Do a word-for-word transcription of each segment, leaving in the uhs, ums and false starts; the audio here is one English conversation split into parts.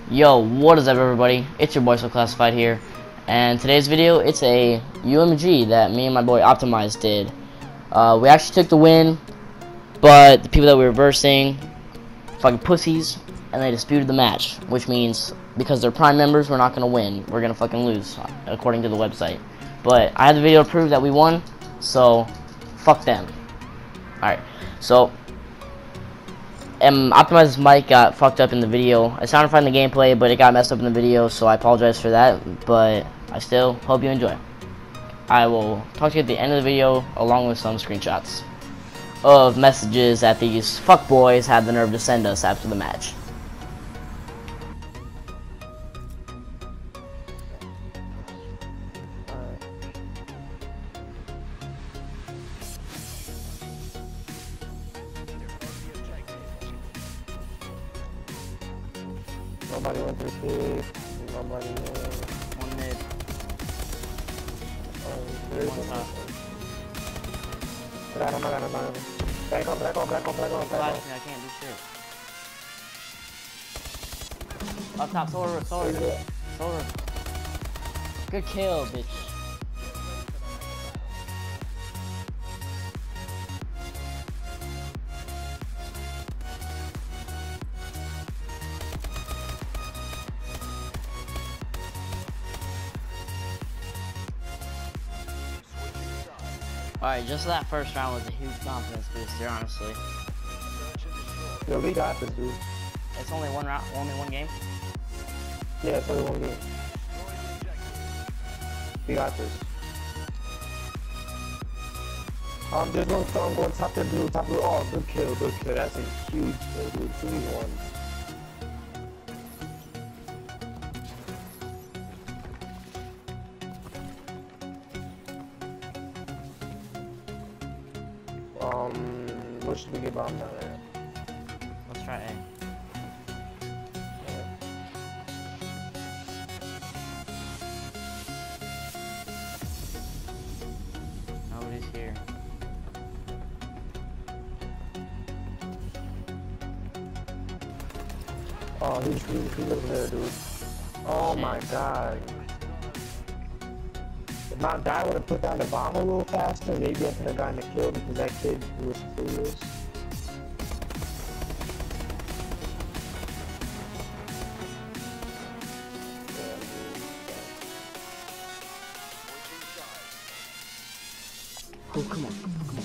Yo, what is up everybody? It's your boy So Classified here, and today's video, it's a U M G that me and my boy Optimize did. Uh, we actually took the win, but the people that we were versing, fucking pussies, and they disputed the match, which means because they're Prime members, we're not gonna win. We're gonna fucking lose, according to the website. But I have the video to prove that we won, so fuck them. Alright, so Um, Optimize's mic got fucked up in the video. It sounded fine in the gameplay, but it got messed up in the video, so I apologize for that, but I still hope you enjoy. I will talk to you at the end of the video, along with some screenshots of messages that these fuckboys had the nerve to send us after the match. Nobody went to sleep. Nobody went. One mid. One top. Back on, back on, back on. Back on, back on, back on, back on, back on. I can't do shit. Up top, solar roof, solar roof. Solar roof. Good kill, bitch. Alright, just that first round was a huge confidence booster, honestly. Yo, we got this, dude. It's only one round, only one game? Yeah, it's only one game. We got this. Um, there's no storm going top to blue, top blue. Oh, good kill, good kill. That's a huge kill, dude. two v one. Um, what should we get bomb down there? Let's try A. Yeah. Nobody's here. Oh, he's, he's, he's over there, dude. Oh Shit. my god. If my guy would have put down the bomb a little faster, maybe I could have gotten the kill because that kid was clueless. Oh, come on, come on, come on.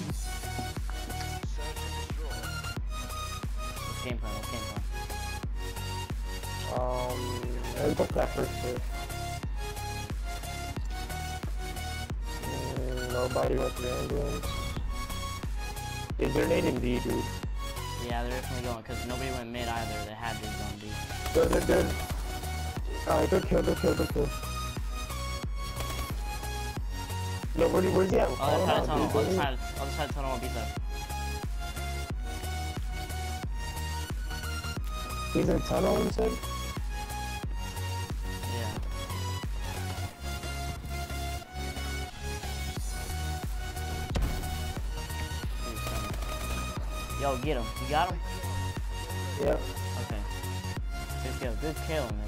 What's game plan? What's game plan? Um, let's put that first hit. Mm, nobody went to the ambulance. Is there nading D, dude? Yeah, they're definitely going, because nobody went mid either. They had to go on B. Good, good, good. Alright, good kill, good kill, good kill. Yo, where, where's he at? Other side of tunnel, Dude, other where's he? side, other side of tunnel on B side. He's in tunnel, you said? Yeah. Yo, get him. You got him? Yep. Okay. Good kill. Good kill, nigga.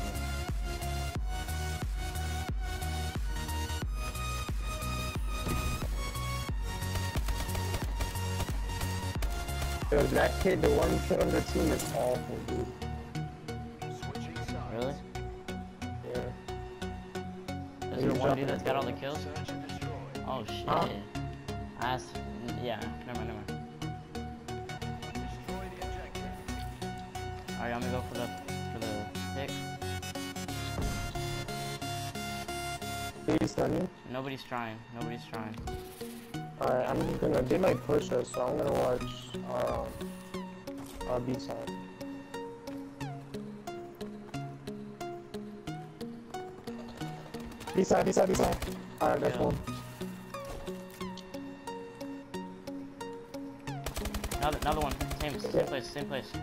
Yo, that kid, the one kid on the team is awful, dude. Really? Yeah. Is there one dude that's got all the kills? Oh shit. Huh? I asked, yeah, never mind, never mind. Alright, I'm gonna go for the for the pick. He's done. Nobody's trying. Nobody's trying. Alright, I'm just gonna, they might push us, so I'm gonna watch our, um, our B side. B side, B side, B side. Alright, that's Yeah. one. Another another one. Same same Yeah. place. Same place.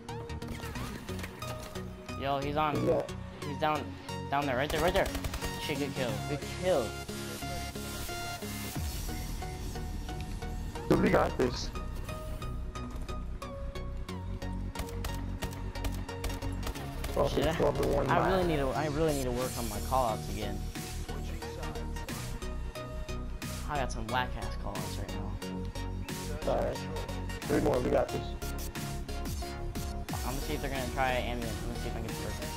Yo, he's on. Yeah. He's down, down there, right there, right there. Shit. shit, good kill. Good kill. Dude, we got this. Oh, Shit, I, twelve to one I really line. need to. I really need to work on my callouts again. I got some whack ass callouts right now. Alright. Three more, we got this. I'm gonna see if they're gonna try ambulance. I'm gonna see if I can get the first.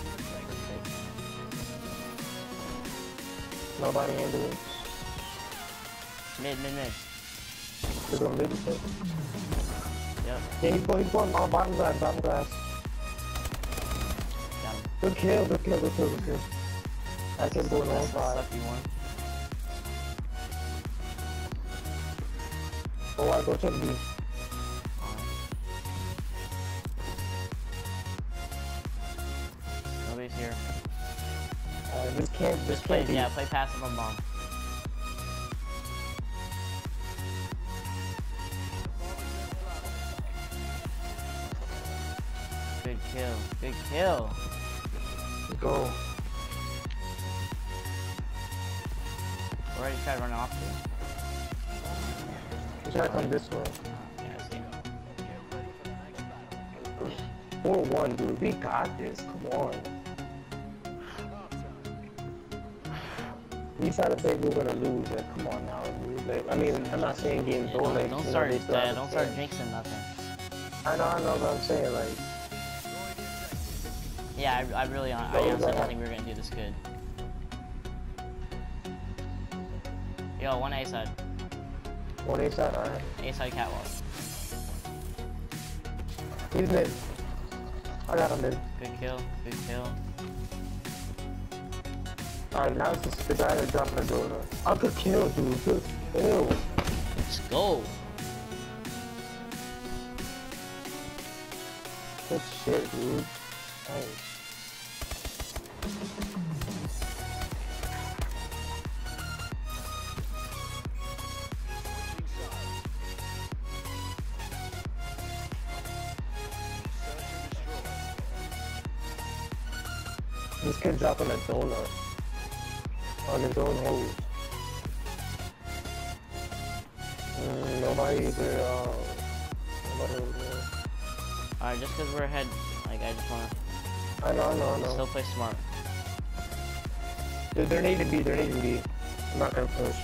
Nobody ambulance. Mid, mid, mid. They're going mid shit. Yep, Yeah, he's going, he's going on bottom glass, bottom glass. got him. Good kill, good kill, good kill, good kill. I can go on That's the five. sucky one. Oh, I go check B. Nobody's here. Uh, this can't, this Just play, can't be. yeah, play passive on bomb. Good kill, good kill. Go. We already tried running off too. You gotta come this way. Yeah, I see. four one, dude. We got this. Come on. You try to say we're gonna lose it. Come on now, dude. Like, I mean, I'm not saying game Yeah, door don't, legs. don't you know, start, they still uh, have a don't start chance. jinxing nothing. I know, I know what I'm saying. Like, Yeah, I, I really, I Go, honestly go. don't think we were gonna do this good. Yo, one A side, one A side, alright. A side catwalk. He's mid. I got him mid. Good kill, good kill. Alright, now it's just the guy that dropped the door. I could kill, dude. Good kill. Let's go. Good shit, dude. Nice. This kid dropping a donut on his own hole. Mm, nobody there. Uh, nobody over there. Alright, just because we're ahead, like, I just wanna I know, I know, I know. still play smart. There, there need to be, there need to be. I'm not gonna push.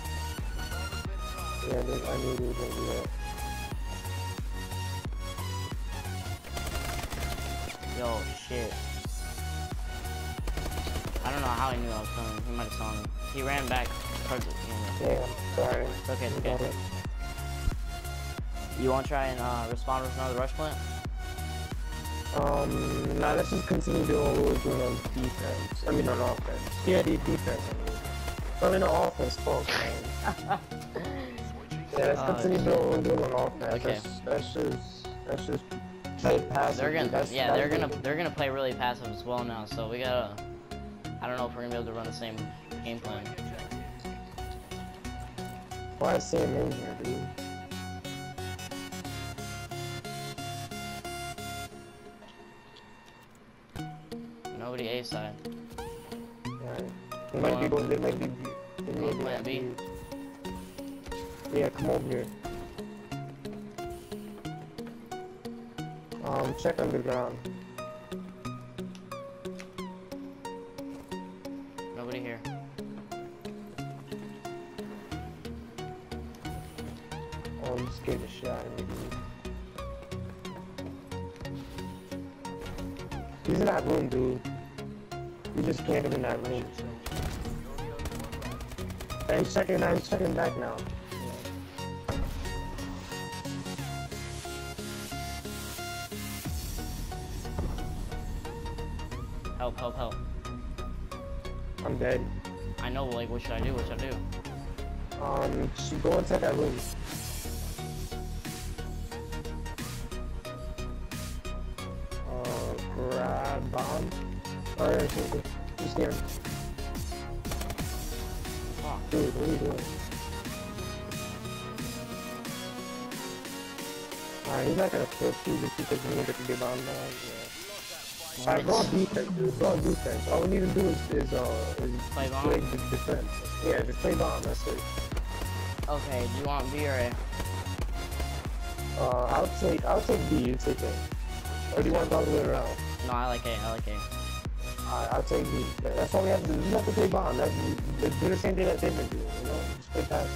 Yeah, there, I knew they were gonna do that. Yo, shit. I don't know how he knew I was coming. He might have saw me. He ran back towards it. You know. Damn, sorry. It's okay, it's You got okay. it. You want to try and uh, respond with another rush plant? Um, nah, let's just continue doing what we're doing on defense. I mean, on offense. Yeah, the defense, I mean. I mean, on offense, fuck, man. Yeah, let's Oh, continue shit. doing what we're doing on offense. Okay. That's, that's just, that's just play passive. They're gonna, That's, yeah, that's they're gonna, what- they're gonna play really passive as well now. So we gotta. I don't know if we're gonna be able to run the same game plan. Why is Sam in here, dude? Nobody A side. Alright. They might be going, they might be, they may be Plan B. Yeah, come over here. Um, check underground. Nobody here. Oh, you scared the shit out of me, dude. He's in that room, dude. You just can't get in that room. And he's checking, now he's checking back now. Help, help, help. I'm dead. I know, like, what should I do? What should I do? Um, she go inside that room. Uh, grab bomb. Alright, he's here. Fuck. Dude, what are you doing? Alright, he's not gonna flip you just because you need to get bomb now. Yeah. Alright, go on defense, dude. Go on defense. All we need to do is, is uh, is Play bomb? play the defense. Yeah, just play bomb, that's it. Okay, do you want B or A? Uh, I'll take, I'll take B, you take A. Or do you want it all the way around? No, I like A, I like A. Alright, I'll take B. That's all we have to do. We just have to play bomb. That's, do the same thing that they've been doing, you know? Just play pass.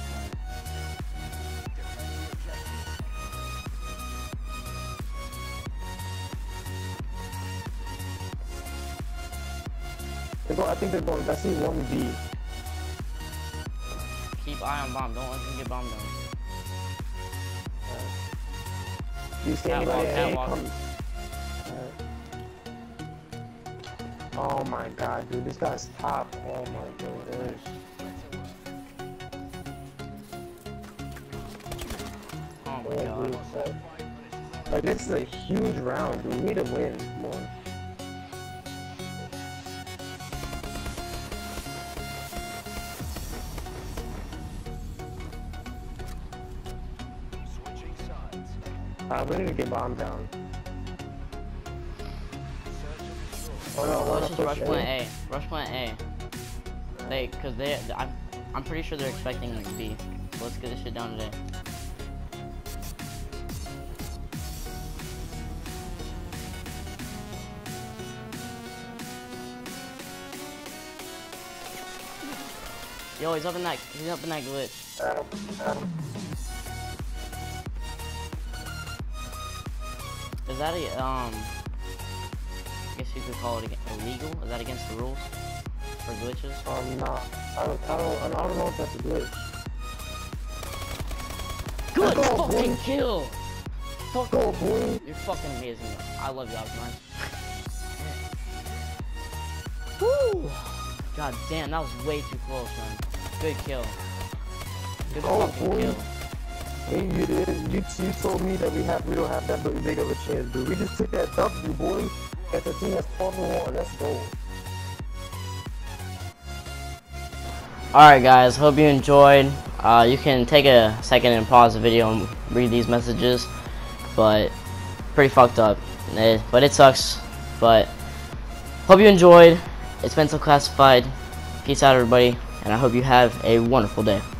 They're going, I think they're going, I see one B. Keep eye on bomb, don't let them get bombed on. Do you see Catwalk, anybody at A catwalk. come? Oh my god, dude, this guy's top. Oh my goodness. Oh my Oh, god. dude, like, this is a huge round, dude. We need to win. Come on. Uh, we need to get bomb down. Oh no, Let's let's just push rush A. plant A. Rush plant A. They, cause they, I'm, I'm pretty sure they're expecting like B. So let's get this shit down today. Yo, he's up in that, he's up in that glitch. Adam, Adam. Is that a, um, I guess you could call it ag- illegal? Is that against the rules for glitches? Um, nah. I don't, I don't, I don't know if that's a glitch. Good Go, fucking boy. kill! Fuck go, boy. You're fucking amazing. I love you, Optimize. Woo! God damn, that was way too close, man. Good kill. Good Go, fucking boy. kill. Hey, you did. You, you told me that we have we don't have that big of a chance, dude. We just took that W, boy. That's a team that's twelve and one. Let's go. Alright guys, hope you enjoyed. Uh, you can take a second and pause the video and read these messages, but pretty fucked up. Eh, but it sucks. But hope you enjoyed. It's been so classified. Peace out, everybody, and I hope you have a wonderful day.